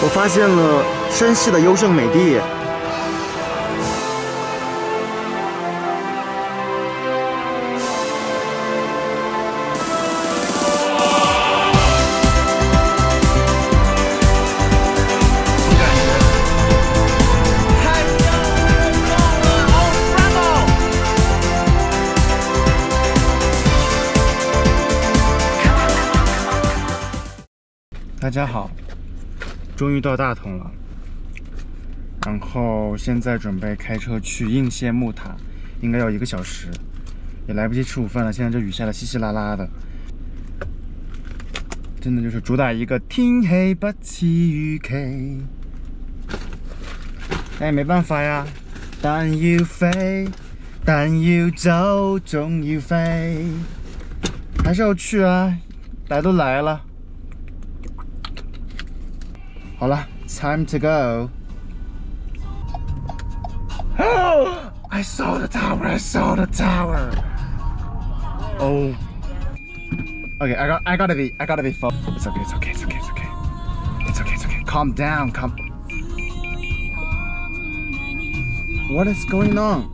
我发现了山西的优胜美地。大家好，终于到大同了，然后现在准备开车去应县木塔，应该要1个小时，也来不及吃午饭了。现在这雨下的稀稀拉拉的，真的就是主打一个天黑不似預期。哎，没办法呀，但要飛，但要走，總要飛，還是要去啊，來都來了。好了 ，time to go. Oh, I saw the tower. I saw the tower. Oh. Okay, I gotta be focused. It's okay. It's okay. It's okay. It's okay. It's okay. It's okay. Calm down. Calm. What is going on?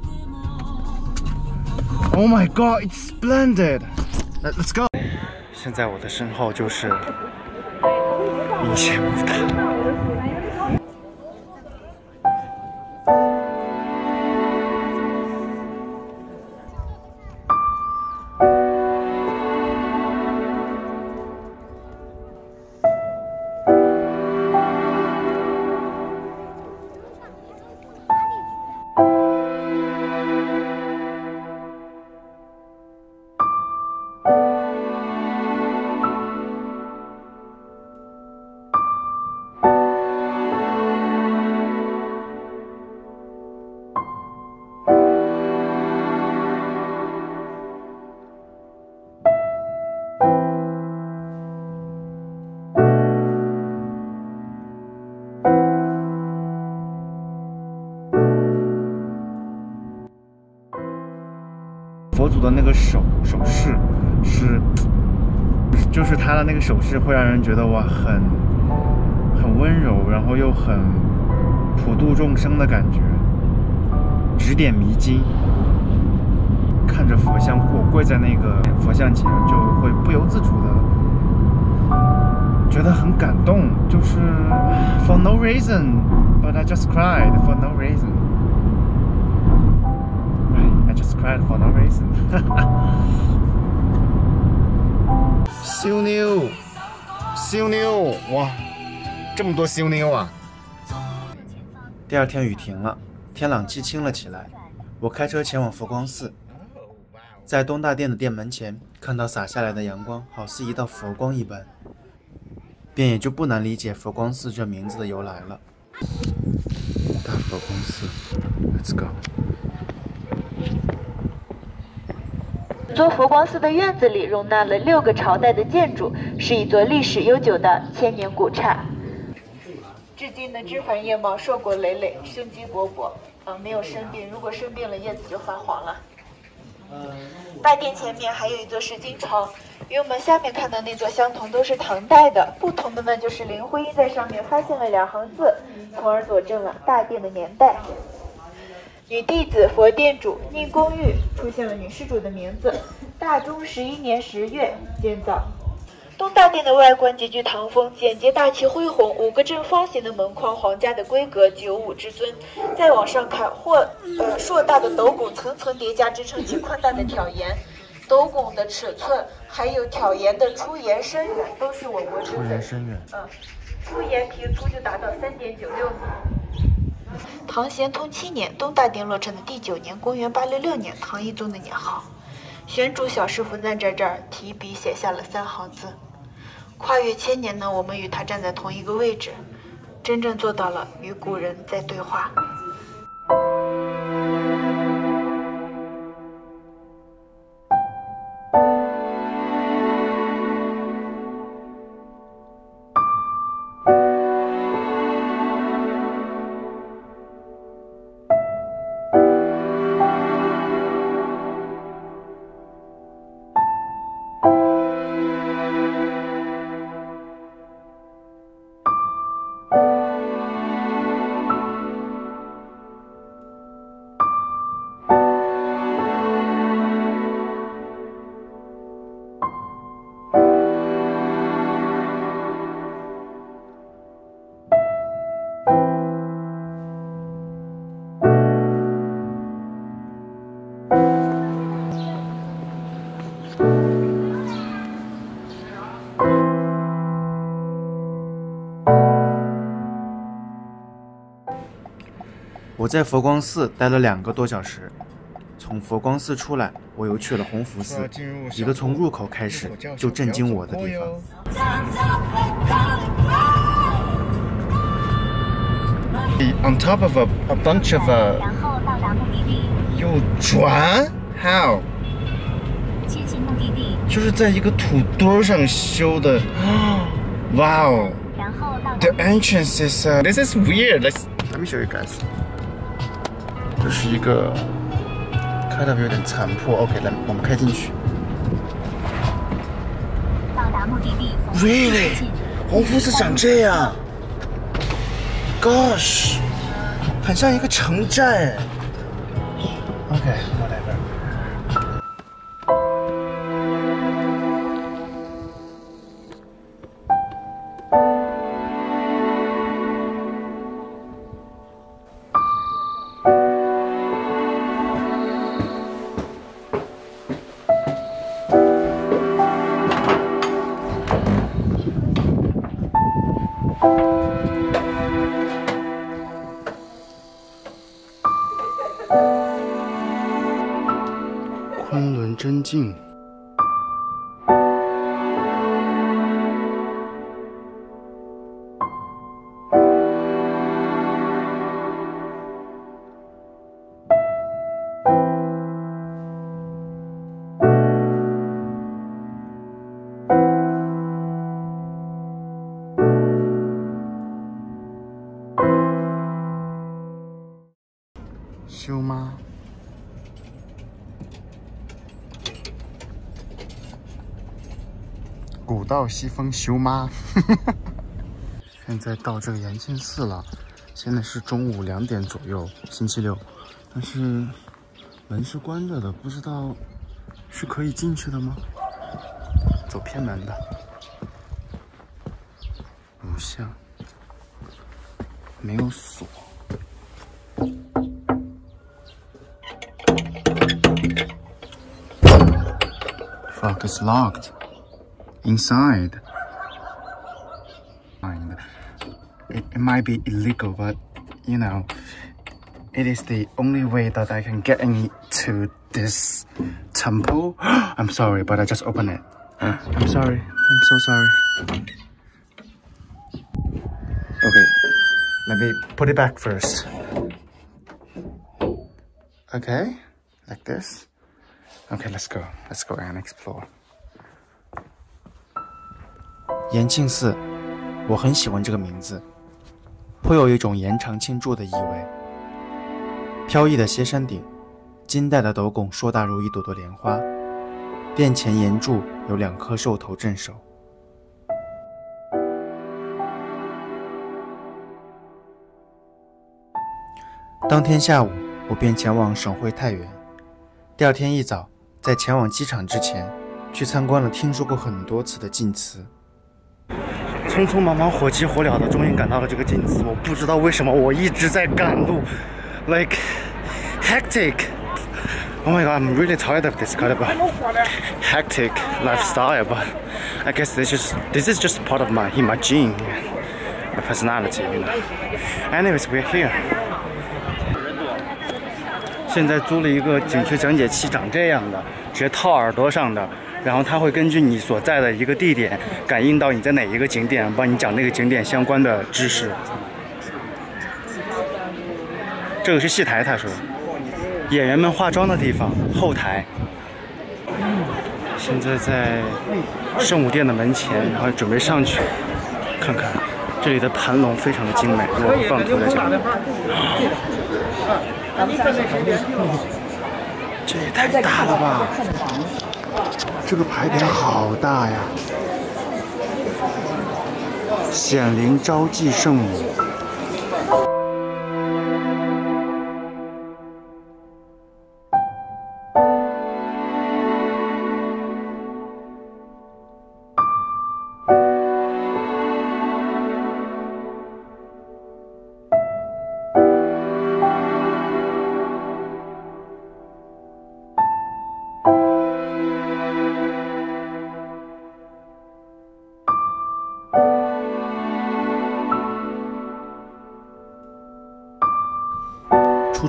Oh my God! It's splendid. Let's go. 现在我的身后就是应县木塔。佛祖的那个手势是，就是他的那个手势会让人觉得哇，很温柔，然后又很普度众生的感觉，指点迷津。看着佛像，我跪在那个佛像前，就会不由自主的觉得很感动，就是 for no reason, but I just cried for no reason. I just cried for no reason. 修妞，修妞，哇，这么多修妞啊！第二天雨停了，天朗气清了起来。我开车前往佛光寺，在东大殿的殿门前，看到洒下来的阳光，好似一道佛光一般，便也就不难理解佛光寺这名字的由来了。大佛光寺 ，Let's go。 座佛光寺的院子里容纳了6个朝代的建筑，是一座历史悠久的千年古刹。至今的枝繁叶茂，硕果累累，生机勃勃。没有生病，如果生病了，叶子就发黄了。大殿前面还有一座石经床，与我们下面看的那座相同，都是唐代的。不同的呢，就是林徽因在上面发现了2行字，从而佐证了大殿的年代。女弟子佛殿主宁公寓出现了女施主的名字。大中11年10月建造。东大殿的外观极具唐风，简洁大气恢宏，5个正方形的门框，皇家的规格，95之尊。再往上看，硕大的斗拱层层叠加，支撑起宽大的挑檐。斗拱的尺寸还有挑檐的出檐深远都是我国之最。出檐平粗就达到3.96米。唐咸通7年，东大殿落成的第9年，公元866年，唐懿宗的年号。玄主小师傅在这儿提笔写下了3行字。跨越1000年呢，我们与他站在同一个位置，真正做到了与古人在对话。 我在佛光寺待了2个多小时，从佛光寺出来，我又去了弘福寺，一个从入口开始就震惊我的地方。 On top of a bunch of 右转 ？How？ 接近目的地， 就是在一个土堆上修的。Wow！ 然后到 The entrance is this is weird. Let me show you guys。这是一个开的有点残破。OK， 来，我们开进去。 到达目的地。 Really？ 弘福寺长这样 ？Gosh， 很像一个城寨。 OK，whatever。昆仑真境。修吗？古道西风修吗？现在到这个延庆寺了，现在是中午2点左右，星期六，但是门是关着的，不知道是可以进去的吗？走偏门的，无相，没有锁。Fuck, it's locked. Inside. It might be illegal, but you know, it is the only way that I can get into this temple. I'm sorry, but I just opened it. I'm sorry. I'm so sorry. Okay, let me put it back first. Okay, like this. Okay, let's go. Let's go and explore. 延庆寺，我很喜欢这个名字，颇有一种延长庆祝的意味。飘逸的歇山顶，金带的斗拱硕大如一朵朵莲花，殿前檐柱有2颗兽头镇守。当天下午，我便前往省会太原。第2天一早，在前往机场之前，去参观了听说过很多次的晋祠。匆匆忙忙、火急火燎的，终于赶到了这个晋祠。我不知道为什么我一直在赶路 ，like hectic. Oh my god, I'm really tired of this kind of hectic lifestyle. But I guess this is just part of my gene, my personality, you know. Anyways, we're here. 现在租了一个景区讲解器，长这样的，直接套耳朵上的。然后它会根据你所在的一个地点，感应到你在哪一个景点，帮你讲那个景点相关的知识。这个是戏台，他说，演员们化妆的地方，后台。现在在圣武殿的门前，然后准备上去看看，这里的盘龙非常的精美。我会放图在这里。这也太大了吧！这个牌匾好大呀！显灵招祭圣母。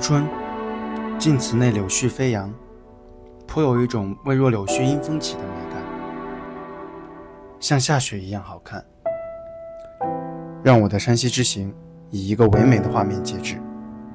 春，晋祠内柳絮飞扬，颇有一种微若柳絮因风起的美感，像下雪一样好看，让我的山西之行以一个唯美的画面截止。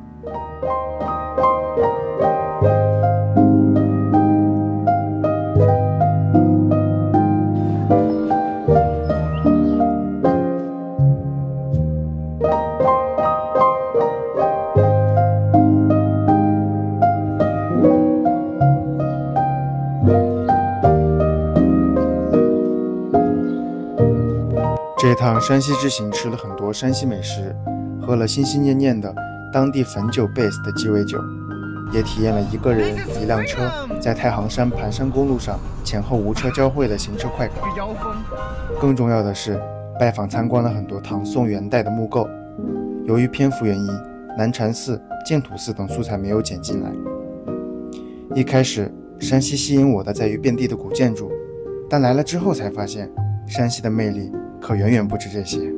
这趟山西之行吃了很多山西美食，喝了心心念念的当地汾酒 base 的鸡尾酒，也体验了一个人一辆车在太行山盘山公路上前后无车交汇的行车快感。更重要的是，拜访参观了很多唐宋元代的木构。由于篇幅原因，南禅寺、净土寺等素材没有剪进来。一开始，山西吸引我的在于遍地的古建筑，但来了之后才发现，山西的魅力可远远不止这些。